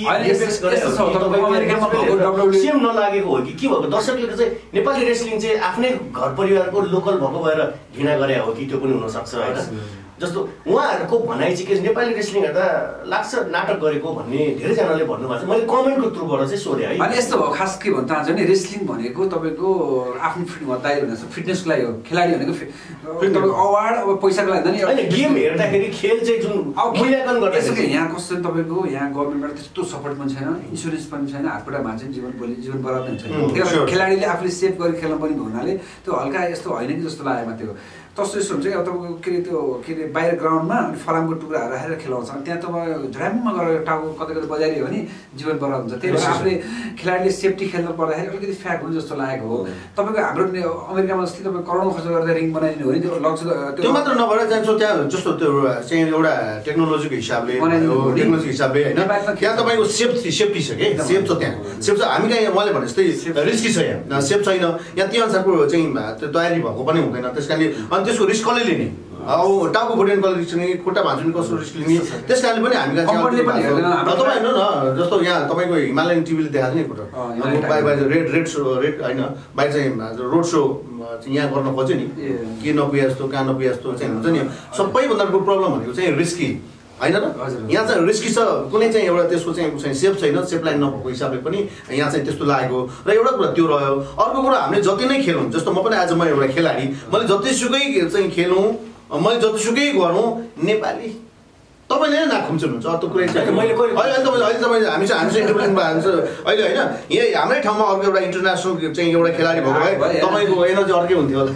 सेम नलागेको हो कि के भएको दर्शकले चाहिँ नेपाली रेस्लिङ चाहिँ आफ्नै घर परिवारको लोकल भएको भएर घृणा गरे हो कि त्यो पनि हुनसक्छ होइन जस्तो उहाँहरूको भनाइ चाहिँ के नेपाली रेस्लिङ हेर्दा लाग्छ नाटक गरेको भन्ने धेरैजनाले भन्नुभएको छ। मैले कमेन्टको थ्रुबाट चाहिँ सोधेँ है। अनि यस्तो हो, खास के भन्न चाहन्छु भने रेस्लिङ भनेको तपाईँको आफ्नो फिटनेसको लागि हो। खेलाडी भनेको तपाईँको अवार्ड अब पैसाको लागि नि होइन, गेम हेर्दाखेरि खेल चाहिँ जुन मूल्याङ्कन गर्दाखेरि यहाँ कस्तो तपाईँको यहाँ गभर्मेन्टबाट त्यस्तो सपोर्ट पनि छैन, इन्सुरेन्स पनि छैन, हातखुट्टा भाँच्यो भने जीवन बराबर पनि छैन। त्यही भएर खेलाडीले आफूले सेभ गरी खेल्न पनि हुनाले त्यो हल्का यस्तो होइन कि जस्तो लागेको मात्रै हो। तस्तो यस्तो हुन्छ कि अब तपाईँको के अरे बाहिर ग्राउन्डमा अनि फलामको टुक्राहरू राखेर खेलाउँछ, त्यहाँ तपाईँ झ्राममा गएर टाउको कतै कतै बजाइदियो भने जीवन बराबर हुन्छ। त्यही भएर आफूले खेलाडीले सेफ्टी खेल्न पर्दाखेरि अलिकति फ्याक हुन्छ जस्तो लागेको हो। तपाईँको हाम्रो अमेरिकामा जस्तै तपाईँ करोडौँ खर्च गरेर रिङ बनाइदिनु हो भने त्यो लक्ष्य त्यो मात्र नभएर जान्छ त्यहाँ जस्तो त्यो चाहिँ एउटा टेक्नोलोजीको हिसाबले होइन, त्यहाँ तपाईँको सेफ्टी छ कि सेफ छ, त्यहाँ सेफ छ। हामी कहाँ उहाँले भने जस्तै रिस्की छ, यहाँ सेफ छैन, यहाँ त्यो अनुसारको चाहिँ त्यो तयारी भएको पनि हुँदैन। त्यस कारणले अनि त्यसको रिस्क कसले लिने, अब टाउको फुट्ने कसले रिस्क लिने, खुट्टा भाँच्ने कसको रिस्क लिने, त्यस कारणले पनि हामी कहाँ तपाईँ हेर्नु न जस्तो यहाँ तपाईँको हिमालयन टिभीले देखाएको नि फोटो बाहिर रेड होइन बाहिर चाहिँ रोड सो यहाँ गर्न खोज्यो नि, के नपुगे जस्तो कहाँ नपुगे जस्तो चाहिँ हुन्छ नि। सबैभन्दा ठुलो प्रब्लम भनेको चाहिँ रिस्की होइन र, यहाँ चाहिँ रिस्की छ, कुनै चाहिँ एउटा त्यसको चाहिँ सेफ छैन, सेफ लाइन नभएको हिसाबले पनि यहाँ चाहिँ त्यस्तो लागेको र एउटा कुरा त्यो रह्यो। अर्को कुरा हामीले जति नै खेलौँ, जस्तो म पनि आज म एउटा खेलाडी, मैले जतिसुकै चाहिँ खेलौँ, मैले जतिसुकै गरौँ, नेपाली तपाईँले नै नाक खुम्चुनुहुन्छ। अर्को कुरा चाहिँ अहिले तपाईँ हामी चाहिँ इन्टरभ्युमा हाल्छ अहिले होइन, यही हाम्रै ठाउँमा अर्को एउटा इन्टरनेसनल चाहिँ एउटा खेलाडी भएको भए तपाईँको एनर्जी अर्कै हुन्थ्यो होला,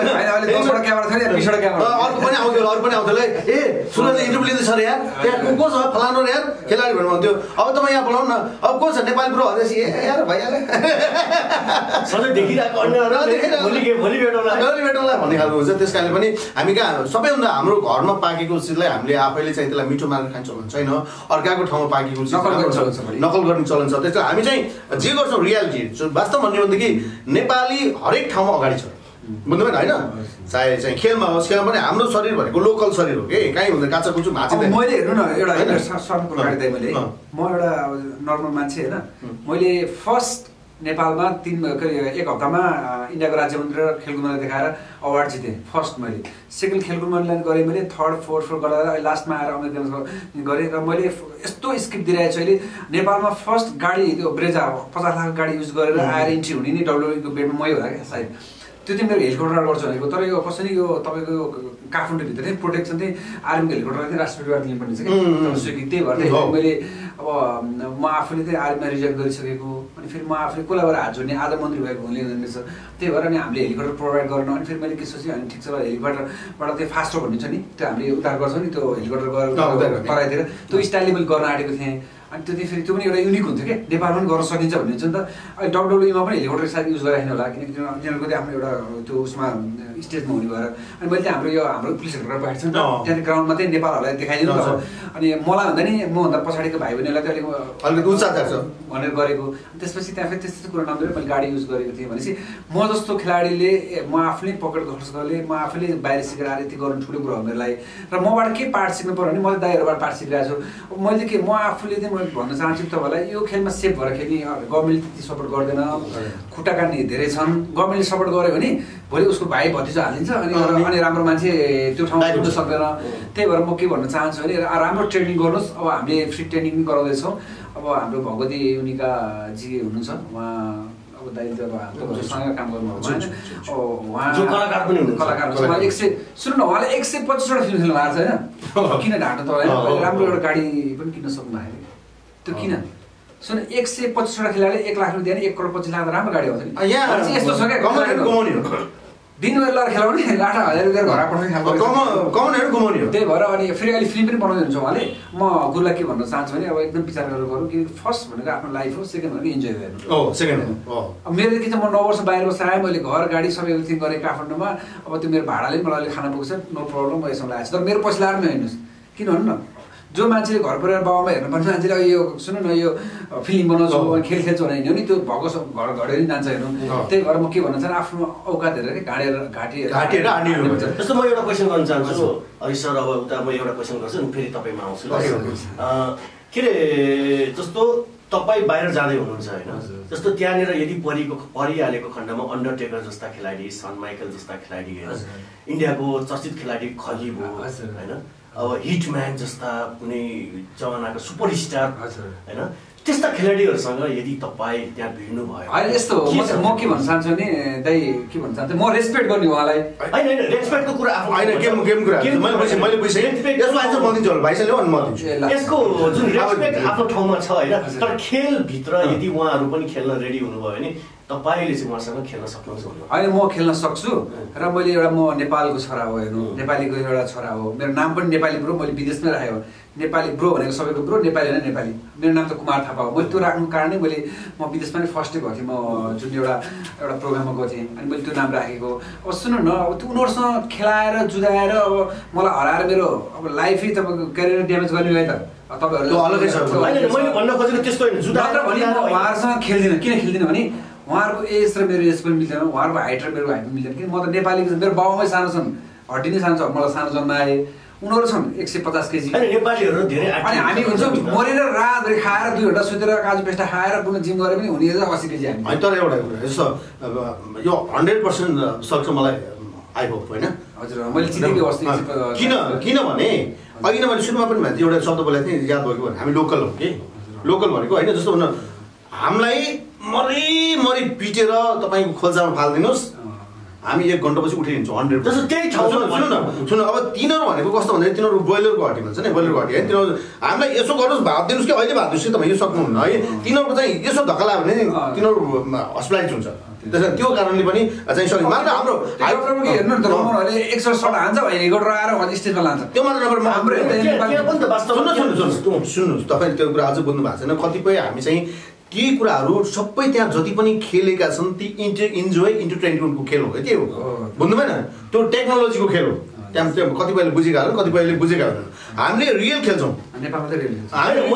अर्को पनि आउँथ्यो होला, अरू पनि आउँथ्यो होला। ए सुरज इन्टरभ्यू लिँदैछ अरे यार, त्यहाँ को छ फलानु यार खेलाडी भन्नुहुन्थ्यो। अब तपाईँ यहाँ बोलाउनु न, अब को छ नेपाली प्रो हरेसी यार भइहाल्यो सधैँ देखिरहेको भोलि भेटौँला भन्ने खालको हुन्छ। त्यस कारणले पनि हामी कहाँ सबैभन्दा हाम्रो घरमा पाकेको चिजलाई हामीले आफैले चाहिँ त्यसलाई मिठो मारेर खाने चलन छैन, अर्काको ठाउँमा पाकेको चिज नकल गर्ने चलन छ। त्यसो हामी चाहिँ जे गर्छौँ रियालिटी वास्तव भन्ने भनेदेखि नेपाली हरेक ठाउँमा अगाडि छ, बुझ्नुभयो होइन, चाहे चाहिँ खेलमा होस्, खेलमा पनि हाम्रो शरीर भनेको लोकल शरीर हो कि कहीँ भन्दा काँचा कुचो भाँचिँदैन। मैले हेर्नु न एउटा सर्टको गाडी मैले म एउटा नर्मल मान्छे होइन, मैले फर्स्ट नेपालमा 1 हप्तामा इन्डियाको राज्य मन्त्री र खेलकुद मन्त्री देखाएर अवार्ड जितेँ फर्स्ट। मैले सेकेन्ड खेलकुद मन्त्रीलाई गरेँ, मैले थर्ड फोर्थ गर्दा लास्टमा आएर अमेरिकामा गरेँ। र मैले यस्तो स्किप दिइरहेको छु अहिले, नेपालमा फर्स्ट गाडी त्यो ब्रेजा 50 लाखको गाडी युज गरेर आएर इन्ट्री हुने नि डब्ल्युको बेडमा मै होला क्या सायद, त्यो चाहिँ मेरो हेलिकप्टर गर्छु भनेको। तर यो कसरी यो तपाईँको काठमाडौँभित्र चाहिँ प्रोटेक्सन चाहिँ आर्मीको हेलिकप्टर चाहिँ राष्ट्रपतिबाट लिनुपर्ने छ कि, त्यही भएर मैले अब म आफूले चाहिँ आर्मीमा रिजाइन गरिसकेको, अनि फेरि म आफूले कसलाई गएर हात जोड्ने आज मन्त्री भएको हुने रहेछ। त्यही भएर अनि हामीले हेलिकप्टर प्रोभाइड गर्नु, अनि फेरि मैले के सोचेँ अनि ठिक छ हेलिकप्टरबाट त्यो फास्टर भन्ने छ नि, त्यो हामीले उतार गर्छौँ नि, त्यो हेलिकप्टर गरेर तराईतिर त्यो स्टाइलले मैले गर्न आँटेको थिएँ। अनि त्यो फेरि त्यो पनि एउटा युनिक हुन्थ्यो क्या, नेपालमा पनि गर्न सकिन्छ भन्ने हुन्छ नि त। अहिले डब्ल्युमा पनि हेलिकप्टर सायद युज गरिराख्नु होला, किनकि तिनीहरूको चाहिँ आफ्नो एउटा त्यो उसमा स्टेजमा हुने भएर। अनि मैले चाहिँ हाम्रो पुलिस हेलिकप्टर पाएको छ नि त, त्यहाँ ग्राउन्डमा चाहिँ नेपालहरूलाई देखाइदिनु त। अनि मलाई भन्दा नि मभन्दा पछाडिको भाइ बहिनीलाई चाहिँ अलिकति उत्साह छ भनेर गरेको। त्यसपछि त्यहाँ फेरि त्यस्तो कुरा नगरेर मैले गाडी युज गरेको थिएँ भनेपछि म जस्तो खेलाडीले म आफूले पकेट खर्च गरेँ, म आफूले बाहिर सिकेर आएर यति गर्नु ठुलो कुरा हो मेरो लागि। र मबाट के पार्ट सिक्नु पऱ्यो भने मैले दाइहरूबाट पार्ट सिकिरहेको छु। मैले के म आफूले चाहिँ मैले भन्न चाहन्छु तपाईँलाई, यो खेलमा सेफ भएर खेल्ने गभर्मेन्टले त्यति सपोर्ट गर्दैन, खुट्टा काट्ने धेरै छन्। गभर्मेन्टले सपोर्ट गर्यो भने भोलि उसको भाइ भतिजा हालिदिन्छ अनि राम्रो मान्छे त्यो ठाउँमा पुग्न सक्दैन। त्यही भएर म के भन्न चाहन्छु भने राम्रो ट्रेनिङ गर्नुहोस्। अब हामीले फ्री ट्रेनिङ पनि गराउँदैछौँ। अब हाम्रो भगवती उनीका जी हुनुहुन्छ, उहाँ अब दाइले त अब जोसँग काम गर्नुभएको होइन, उहाँ कलाकार पनि हुनुहुन्छ। कलाकार उहाँले 100 सुन्नु न, उहाँले 125वटा फिल्म खेल्नु भएको छ होइन, किन ढाँट्नु तपाईँ, राम्रो एउटा गाडी पनि किन्न सक्नु भएको त्यो किन सुन 125वटा खेलाडीले 1 लाख रुपियाँ दिएर 1 करोड 25 लाख राम्रो गाडी आउँछ नि। यस्तो छ क्या, दिनभरि लगाएर खेलाउने लाखा 1000 रुपियाँ घर पठाउने खालको कमाउनेहरू घुमाउने हो। त्यही भएर अनि फेरि अहिले फिल्म पनि बनाउँदै हुन्छ उहाँले। म गुरुलाई के भन्न चाहन्छु भने अब एकदम विचार गरेर गरौँ, कि फर्स्ट भनेको आफ्नो लाइफ हो, सेकेन्ड भनेको इन्जोय गर्नु। सेकेन्ड अब मेरो के छ, म 9 वर्ष बाहिर बसेर मैले घर गाडी सबै एभ्रिथिङ गरेँ काठमाडौँमा। अब त्यो मेरो भाडाले मलाई अहिले खाना पुग्छ, नो प्रब्लम, म यसमा लागेको छु। तर मेरो पैसा लाएर हेर्नुहोस्, किन भन्नु न, जो मान्छेले घर परिवार बाबामा हेर्नुपर्ने मान्छेले यो सुन्नु न यो फिल्म बनाउँछु खेल खेल्छु भने हिँड्यो नि, त्यो भएको घर घडेर जान्छ हेर्नु। त्यही भएर म के भन्न चाहन्छु, आफ्नो औकात हेरेर घाँटेर जस्तो म एउटा क्वेसन गर्न चाहन्छु हरिश सर। अब उता म एउटा क्वेसन गर्छु अनि फेरि तपाईँमा आउँछु। के अरे जस्तो तपाईँ बाहिर जाँदै हुनुहुन्छ होइन, जस्तो त्यहाँनिर यदि परिहालेको खण्डमा अन्डरटेकर जस्ता खेलाडी, सन माइकल जस्ता खेलाडी होइन, इन्डियाको चर्चित खेलाडी खली भयो होइन, अब हिटम्यान जस्ता कुनै जमानाको सुपरस्टार होइन, त्यस्ता खेलाडीहरूसँग यदि तपाईँ त्यहाँ भिड्नु भयो होइन यस्तो म के भन्न चाहन्छु भने दाइ के भन्न चाहन्छु म रेस्पेक्ट गर्ने उहाँलाई होइन रेस्पेक्टको कुरा आफू होइन गेम कुरा मैले बुझेँ यसको आन्सर म दिन्छु भाइसाले अनि म दिन्छु यसको जुन रेस्पेक्ट आफ्नो ठाउँमा छ होइन, तर खेलभित्र यदि उहाँहरू पनि खेल्न रेडी हुनुभयो भने तपाईँले चाहिँ उहाँसँग खेल्न सक्नुहुन्छ होइन म खेल्न सक्छु र मैले एउटा म नेपालको छोरा हो हेर्नु, नेपालीको एउटा छोरा हो, मेरो नाम पनि नेपाली ब्रो, मैले विदेशमै राखेको नेपाली ब्रो भनेको सबैको ब्रो, नेपाली होइन नेपाली, मेरो नाम त कुमार थापा हो। मैले त्यो राख्नु कारणै मैले म विदेशमा नै फर्स्टै गएको थिएँ, म जुन एउटा प्रोग्राममा गएको थिएँ अनि मैले त्यो नाम राखेको। अब सुन्नु न, अब त्यो उनीहरूसँग खेलाएर जुदाएर अब मलाई हराएर मेरो अब लाइफै तपाईँको करियर ड्यामेज गर्ने भयो त तपाईँहरू अलगै छ। मैले भन्न खोजेको त्यस्तो होइन, नत्र भने म उहाँहरूसँग खेल्दिनँ। किन खेल्दिनँ भने उहाँहरूको एज र मेरो एज पनि मिल्दैन, उहाँहरूको हाइट र मेरो हाइट पनि मिल्दैन। किन म त नेपालीको, मेरो बाउमै सानो छन्, हड्डी नै सानो छ, मलाई सानो जन्माए, उनीहरू छन् 150 केजी। नेपालीहरू धेरै अनि हामी हुन्छ मरेर रातभरि खाएर 2 घन्टा सुतेर काजु पेस्टा खाएर कुनै जिम गरे पनि हुने 80 केजी हामी। होइन तर एउटा कुरा यस्तो यो 100% सक्छ मलाई आई होप होइन। हजुर मैले चिनेको अस्ति किनभने अघि नै मैले सुरुमा पनि भन्थेँ एउटा शब्द बोलेको थिएँ, याद भयो भने हामी लोकल हो कि, लोकल भनेको होइन जस्तो हुन हामीलाई मरि पिटेर तपाईँको खोल्सामा फालिदिनुहोस्, हामी 1 घन्टापछि उठाइदिन्छौँ 100%। जस्तो त्यही ठाउँमा सुन्नु अब तिनीहरू भनेको कस्तो भन्दाखेरि तिनीहरू ब्रोइलरको हड्डी भन्छ नि, ब्रोइलरको हड्डी है, तिनीहरू हामीलाई यसो गर्नुहोस् भात दिनुहोस् कि अहिले भात दिनुहोस् कि तपाईँ यो सक्नुहुन्न है, तिनीहरूको चाहिँ यसो धक्का लाग्यो भने तिनीहरू हस्पिटलाइज हुन्छ। त्यसैले त्यो कारणले पनि चाहिँ सरी मात्र हाम्रो हेर्नु न त रोमनहरूले 100 शट हान्छ भने गरेर आएर स्टेजमा लान्छ त्यो मात्र नम्बर हाम्रो पनि त वास्तवमा सुन्नुहोस् तपाईँ त्यो कुरा अझै बुझ्नु भएको छैन। कतिपय हामी चाहिँ ती कुराहरू सबै त्यहाँ जति पनि खेलेका छन् ती इन्जोय इन्टरटेनमेन्टको खेल हो, के हो बुझ्नु भएन, त्यो टेक्नोलोजीको खेल हो। त्यहाँ कतिपयले बुझेका होला, कतिपयले बुझेका हुँदैन। हामीले रियल खेल्छौँ नेपालमा त रियल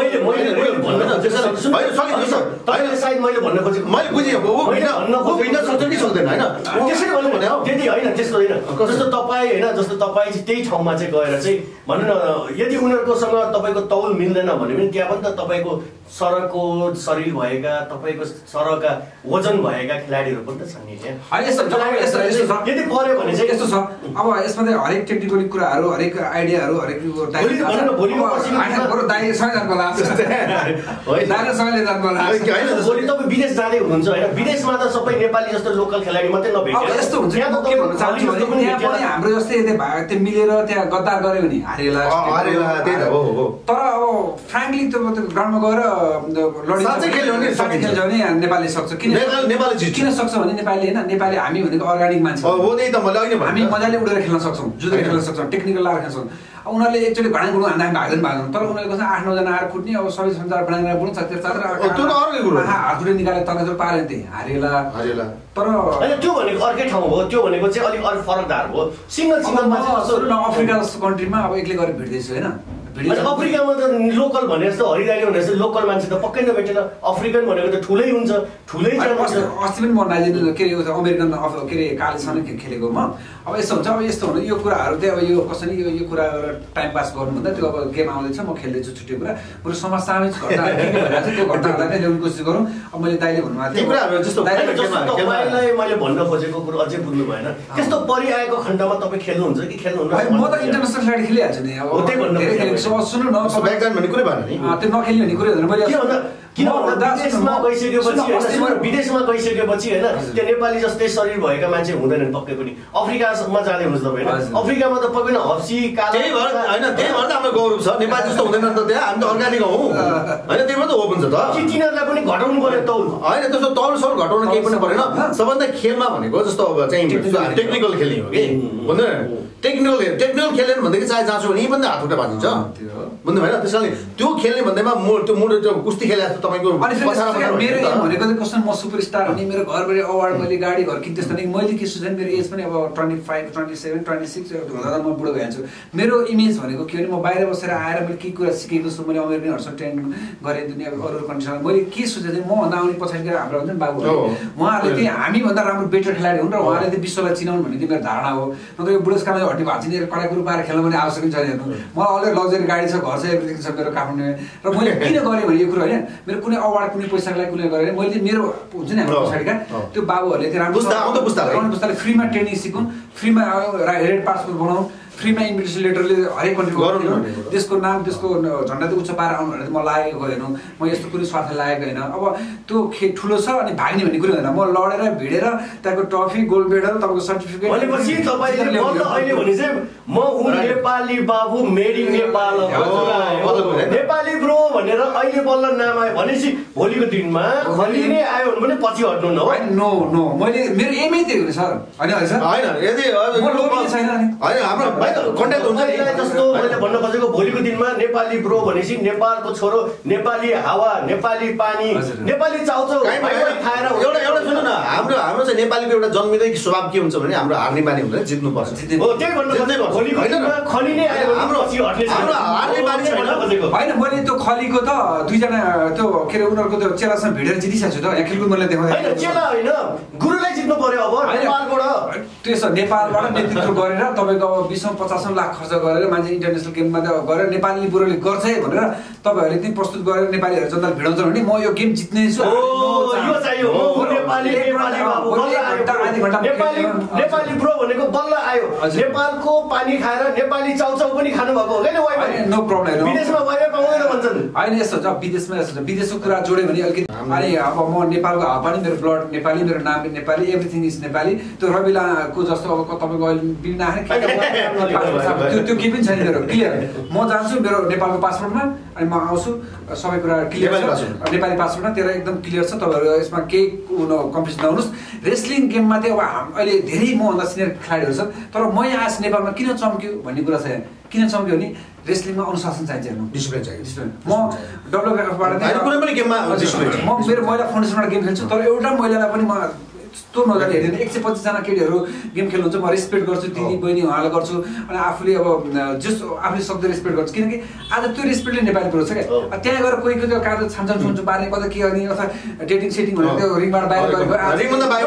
मैले बुझेँ भिन्न सक्छ कि सक्दैन होइन त्यसरी भन्नु भने त्यति होइन, त्यस्तो होइन। जस्तो तपाईँ होइन, जस्तो तपाईँ चाहिँ त्यही ठाउँमा चाहिँ गएर चाहिँ भनौँ न यदि उनीहरूकोसँग तपाईँको तौल मिल्दैन भने पनि त्यहाँ पनि त तपाईँको सरको शरीर भएका, तपाईँको सरका वजन भएका खेलाडीहरू पनि त छन् नि त्यहाँ। यदि पर्यो भने चाहिँ यस्तो छ, अब यसमा चाहिँ हरेक टेक्निकल कुराहरू, हरेक आइडियाहरू, हरेक भोलि तपाईँ विदेश जाँदै हुनुहुन्छ होइन, विदेशमा त सबै नेपाली जस्तो लोकल खेलाडी मात्रै नभेट्यो। यस्तो हुन्छ हाम्रो जस्तै त्यो मिलेर त्यहाँ गद्दार गऱ्यो भने हारेला। तर अब फ्रेङ्कली ग्राउन्डमा गएर खेल्छ भने नेपालले सक्छ। किन सक्छ भने नेपाली होइन, नेपाली हामी भनेको अर्ग्यानिक मान्छे, हामी मजाले उडेर खेल्न सक्छौँ, जुदेर खेल्न सक्छौँ, टेक्निकल लाएर खेल्न सक्छौँ। अब उनीहरूले एक्चुअली भाँडा गुडु हान्दा भाग्दैन, तर उनीहरूको चाहिँ 8-9 जना आएर कुट्ने, अब सबै संसार भाँडा बुढ्छ हातुडे निकालेर तर्केर पार्यो त्यही हारेला। तर त्यो भनेको अर्कै ठाउँ हो, त्यो भनेको चाहिँ अलिक अरू फरक धार हो। सिङ्गल अफ्रिका जस्तो कन्ट्रीमा अब एक्लै गरेर भेट्दैछु होइन। अफ्रिकामा त लोकल भने जस्तो हरिदारी भने जस्तो लोकल मान्छे त पक्कै नभेटेन। अफ्रिकन भनेको त ठुलै हुन्छ, ठुलै अस्ति पनि म नाइजेरिया के अरे अमेरिकन के अरे कालेसँग खेलेको म। अब यस्तो हुन्छ, अब यस्तो हुनु यो कुराहरू चाहिँ अब यो कसरी यो कुरा टाइम पास गर्नुभन्दा त्यो अब गेम आउँदैछ म खेल्दैछु छुट्टै कुरा, बरु समाज सामाजिक घटना के भइरहेको छ त्यो घटनाहरूलाई नै ल्याउने कोसिस गरौँ। अब मैले दाइले भन्नुभएको तपाईँलाई मैले भन्न खोजेको कुरो अझै बुझ्नु भएन, त्यस्तो परिआएको खण्डमा तपाईँ खेल्नुहुन्छ कि खेल्नुहुन्न? म त इन्टरनेसनल खेलाडी खेलिहाल्छु नि। अब त्यही भन्नु सुन्नु न भन्ने कुरै भएन नि, त्यो नखेल्ने भन्ने कुरै हुँदैन। मैले किन भन्दा विदेशमा गइसकेपछि होइन त्यो नेपाली जस्तै शरीर भएका मान्छे हुँदैनन् पक्कै पनि। अफ्रिकामा जाँदै हुनुहुन्छ तपाईँ होइन, अफ्रिकामा त पक्कै हप्सी कालो होइन, त्यही भएर त हाम्रो गौरव छ। नेपाली जस्तो हुँदैन त त्यहाँ, हामी त अर्ग्यानिक हौ होइन, त्यही भएर त हो हुन्छ त। तिनीहरूलाई पनि घटाउनु पर्यो तौल होइन, त्यस्तो तौल सौल घटाउनु केही पनि परेन। सबभन्दा खेलमा भनेको जस्तो अब चाहिँ टेक्निकल खेल्ने हो कि बुझ्दैन, टेक्निकल खेल्ने भनेदेखि चाहे जाँछु भने पनि हात खुट्टा भाँचिन्छ बुझ्नु भएन। त्यस कारणले त्यो खेल्ने भन्दैमा त्यो मुडो त्यो कुस्ती खेले जस्तो तपाईँको मेरो एम भनेको चाहिँ कस्तो म सुपरस्टार हुने, मेरो घरबाट अवार्ड मैले गाडी घर किन त्यस्तो मैले के सोचेँ मेरो एज पनि अब 25, 27, 26 हुँदा म बुढो भइहाल्छु। मेरो इमेज भनेको के भने म बाहिर बसेर आएर मैले के कुरा सिकेको छु, मैले अमेरिकनहरूसँग ट्रेन गरेँ दुनियाँ अरू कन्डिसनमा। मैले के सोचेँ चाहिँ मभन्दा आउने पछाडि गएर हाम्रो हुन्छ नि बाबुहरू, उहाँहरूले चाहिँ हामीभन्दा राम्रो बेटर खेलाडी हुन् र उहाँले चाहिँ विश्वलाई चिनाउनु भन्ने चाहिँ मेरो धारणा हो। नत्र यो बुढेसकालमा हड्डी भाँचिने कडाकुरु पाएर खेल्न पनि आवश्यक छैन। हेर्नु मलाई अलरेडी लग्जरी गाडी छ, घर छ, एभ्रिथिङ छ मेरो काठमाडौँ। र मैले किन गरेँ भने यो कुरो होइन, मेरो कुनै अवार्ड कुनै पैसाको लागि कुनै गरेर मैले मेरो हुन्छ नि हाम्रो पछाडिका त्यो बाबुहरूले त्यो राम्रो पुस्ताले फ्रीमा ट्रेनिङ सिकुन्, फ्रीमा रेड पासपोर्ट बनाउँ, फ्रीमा इन्भिटेसन लेटरले हरेक कन्ट्रीको त्यसको नाम त्यसको झन्डा चाहिँ उच्च पाएर आउनु भनेर म लागेको होइन, म यस्तो कुनै स्वार्थ लागेको होइन। अब त्यो ठुलो छ अनि भाग्ने भन्ने कुरो होइन, म लडेर भिडेर त्यहाँको ट्रफी गोल्ड मेडल तपाईँको सर्टिफिकेट भनेपछि तपाईँले अहिले भने चाहिँ म नेपाली बाबु made in Nepal Nepali bro भनेर अहिले बल्ल नाम आयो भनेपछि भोलिको दिनमा खली नै आयो भने पनि पछि हट्नु न हो। नो नो मैले मेरो एमै त्यही हो नि सर, होइन सर होइन यदि छैन होइन हाम्रो कन्ट्याक्ट हुन्छ नि जस्तो मैले भन्न खोजेको भोलिको दिनमा नेपाली ब्रो भनेपछि नेपालको छोरो, नेपाली हावा, नेपाली पानी, नेपाली चाउचाउ खाएर एउटा सुन्नु न, हाम्रो चाहिँ नेपालीको एउटा जन्मिँदै स्वभाव के हुन्छ भने हाम्रो हार्ने बानी हुँदैन, जित्नुपर्छ। हो त्यही भन्नु खोजेको भोलिको दिनमा खली नै आयो हाम्रो पछि हट्ने हाम्रो हार्ने बानी छैन खोजेको होइन। मैले त्यो खलीको त दुईजना त्यो के अरे उनीहरूको त्यो चेलासँग भिडेर जितिसकेको छु त, यहाँ खेलकुद मैले देखाउँदै होइन चेला होइन गुरुलाई जित्नु पर्यो अब नेपालबाट। त्यसो नेपालबाट नेतृत्व गरेर तपाईँको अब 20-50 लाख खर्च गरेर मान्छे इन्टरनेसनल गेममा गएर नेपाली बुढोले गर्छ है भनेर तपाईँहरूले चाहिँ प्रस्तुत गरेर नेपालीहरू जनताले भिडाउँछ भने म यो गेम जित्ने छु। नेपाली ब्रो भनेको बल्ल आयो, नेपालको पानी खाएर नेपाली चाउचाउ पनि खानु भएको हो कि नो प्रब्लम। विदेशमा वाइफाई पाउँदैन भन्छन् होइन, यस्तो छ विदेशमा यस्तो छ, विदेशको कुरा जोड्यो भने अलिकति अनि अब म नेपालको हावा पनि मेरो ब्लड नेपाली, मेरो नाम पनि नेपाली, एभ्रिथिङ इज नेपाली। त्यो रबिलाको जस्तो अब तपाईँको अहिले बिना त्यो केही पनि छैन मेरो क्लियर। म जान्छु मेरो नेपालको पासपोर्टमा अनि म आउँछु, सबै कुरा क्लियर छ नेपाली पासपोर्टमा, तेरो एकदम क्लियर छ। तपाईँहरू यसमा केही कम्पिटिसन नहुनुहोस्। रेस्लिङ गेममा चाहिँ अब अहिले धेरै मभन्दा सिनियर खेलाडीहरू छन्, तर म यहाँ आएँ नेपालमा किन चम्क्यो भन्ने कुरा छ। यहाँ किन चम्क्यो भने रेस्लिङमा अनुशासन चाहिन्छ, हेर्नु डिसिप्लिन चाहियो। म WWFबाट कुनै पनि गेममा म मेरो महिला फाउन्डेसनबाट गेम खेल्छु, तर एउटा महिलालाई पनि म यस्तो नजाने हेर्दैन। 125 जना केटीहरू गेम खेल्नुहुन्छ, म रेस्पेक्ट गर्छु, दिदी बहिनी उहाँलाई गर्छु अनि आफूले अब जस आफूले सक्दो रेस्पेक्ट गर्छु, किनकि आज त्यो रेस्पेक्टले नेपाली पुरो छ क्या। त्यहाँ गएर कोही कोही कागज छान्छन् सुन्छु बारे कता के गर्ने अथवा डेटिङ सेटिङ भनेर त्यो रिङबाट बाहिर गएको रिङभन्दा बाहिर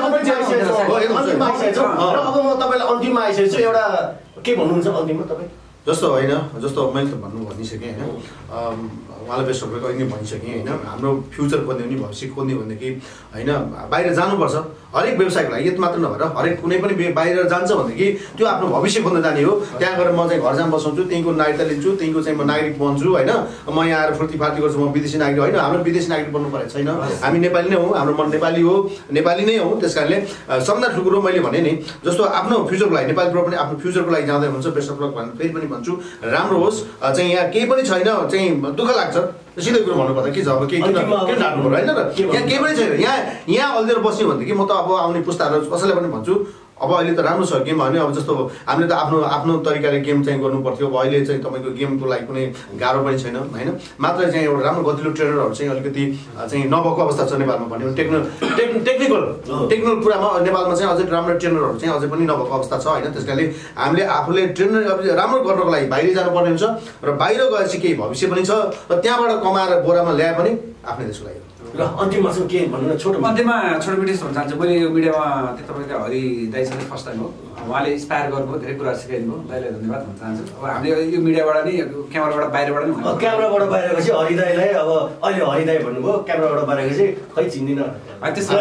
अब म तपाईँलाई अन्तिममा आइसकेको छु। एउटा के भन्नुहुन्छ अन्तिममा तपाईँ? जस्तो होइन, जस्तो मैले त भनिसकेँ होइन, उहाँलाई बेस्ट अफ लक अहिले भनिसकेँ होइन। हाम्रो फ्युचर खोज्ने भने भविष्य खोज्ने भनेदेखि होइन बाहिर जानुपर्छ, हरेक व्यवसायको लागि। यति मात्र नभएर हरेक कुनै पनि बाहिर जान्छ भनेदेखि त्यो आफ्नो भविष्य खोज्न जाने हो। त्यहाँ गएर म चाहिँ घर जाम बसाउँछु, त्यहीँको नागरिकता लिन्छु, त्यहीँको चाहिँ म नागरिक बन्छु होइन। म यहाँ आएर फुर्तीफार्ती गर्छु, म विदेशी नागरिक होइन। हाम्रो विदेशी नागरिक बन्नु परेको छैन, हामी नेपाली नै हौँ, हाम्रो मन नेपाली हो, नेपाली नै हौँ। त्यस कारणले सबभन्दा ठुलो कुरो मैले भने नि जस्तो आफ्नो फ्युचरको लागि नेपाली पनि आफ्नो फ्युचरको लागि जाँदै हुन्छ, बेस्ट अफ लक भनेर फेरि पनि भन्छु। राम्रो होस्, चाहिँ यहाँ केही पनि छैन, चाहिँ दुःख लाग्छ सिधै कुरो भन्नुपर्दा के छ अब केही किन राख्नु पर्यो होइन र। यहाँ केही पनि छैन, यहाँ अल्झेर बस्यो भनेदेखि म त अब आउने पुस्ताहरू कसैलाई पनि भन्छु अब अहिले त राम्रो छ गेम होइन। अब जस्तो हामीले त आफ्नो तरिकाले गेम चाहिँ गर्नु पर्थ्यो, अब अहिले चाहिँ तपाईँको गेमको लागि कुनै गाह्रो पनि छैन होइन। मात्र चाहिँ एउटा राम्रो गतिलो ट्रेनरहरू चाहिँ अलिकति चाहिँ नभएको अवस्था छ नेपालमा भन्यो भने टेक्निकल कुरामा नेपालमा चाहिँ अझै राम्रो ट्रेनरहरू चाहिँ अझै पनि नभएको अवस्था छ होइन। त्यस कारणले हामीले आफूले ट्रेनर राम्रो गर्नको लागि बाहिर जानुपर्ने हुन्छ र बाहिर गएपछि केही भविष्य पनि छ र त्यहाँबाट कमाएर बोरामा ल्याए पनि आफ्नै देशको लागि। र अन्तिममा चाहिँ के भन्नु अन्तिममा छोटो मिडिया भन्न चाहन्छु। मैले यो मिडियामा तपाईँको हरि दाइसँग फर्स्ट टाइम हो, उहाँले इन्सपायर गर्नुभयो, धेरै कुरा सिकाइदिनु भयो, दाइलाई धन्यवाद भन्न चाहन्छु। अब हामीले यो मिडियाबाट नै क्यामेराबाट बाहिरबाट नै क्यामेराबाट बाहिर गएपछि हरि दाइलाई अब अहिले हरि दाइ भन्नुभयो, क्यामेराबाट बाहिर गएपछि खै चिन्दिनँ त्यस्तो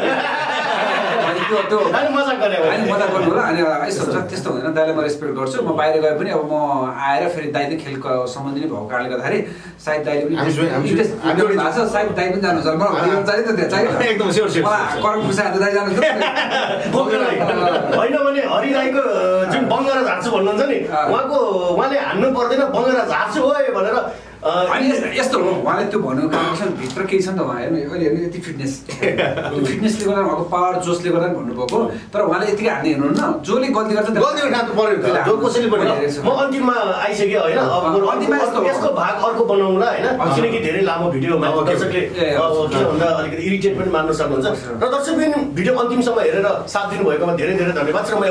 मजाक गर्नु होला। अनि यस्तो हुन्छ त्यस्तो हुँदैन, दाइलाई म रेस्पेक्ट गर्छु। म बाहिर गए पनि अब म आएर फेरि दाइ नै खेलको सम्बन्धी नै भएको कारणले गर्दाखेरि सायद दाइले पनि भएको छ, सायद दाइ पनि जानु छ होइन भने हरि दाइको जुन बङ्गरा झार्छु भन्नुहुन्छ नि उहाँले हान्नु पर्दैन बङ्गरा झार्छु हो भनेर यस्तो हो। उहाँले त्यो भन्नुको कारण छ भित्र केही छ नि त, उहाँ हेर्नु अहिले हेर्नु यति फिटनेसले गर्दा उहाँको पावर जोसले गर्दा भन्नुभएको, तर उहाँले यतिकै हान्ने हेर्नु न, जसले गल्ती गर्छ म अन्तिममा आइसकेँ होइन। अब यसको भाग अर्को बनाउँला होइन, किनकि धेरै लामो भिडियोमा दर्शकले के भन्दा अलिकति इरिटेट पनि मान्न सक्नुहुन्छ। र दर्शक पनि भिडियो अन्तिमसम्म हेरेर साथ दिनुभएकोमा धेरै धेरै धन्यवाद। र